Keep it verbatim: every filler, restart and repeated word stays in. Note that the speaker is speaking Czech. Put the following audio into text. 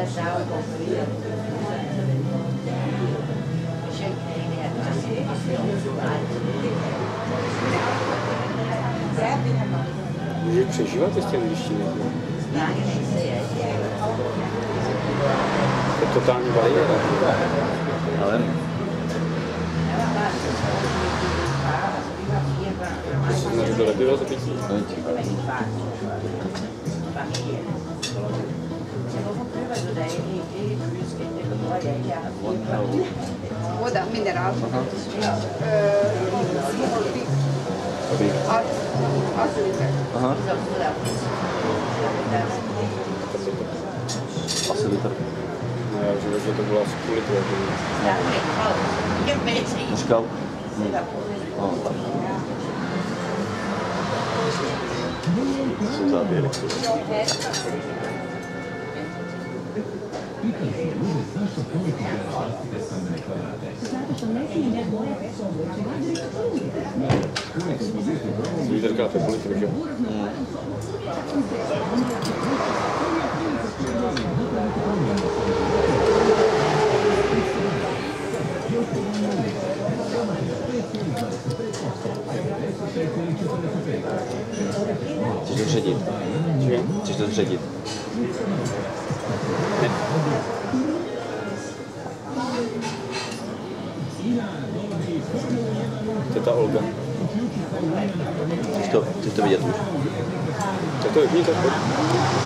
Může přežívat z té angličtiny. To je totální bariéra. Ale to jsi neřekl, jak bylo to pití? Voda, mineral. aha. Asi litr. No já už že to bylo asi půl litru. Říkal? Hm. No, tak. Jsou záběry. Líderka, to je půl litru, že? Chceš to zředit? Chceš to zředit? Ne. To je ta Olga. Chceš to, chceš to vidět už? Tak to vypni, tak pojď.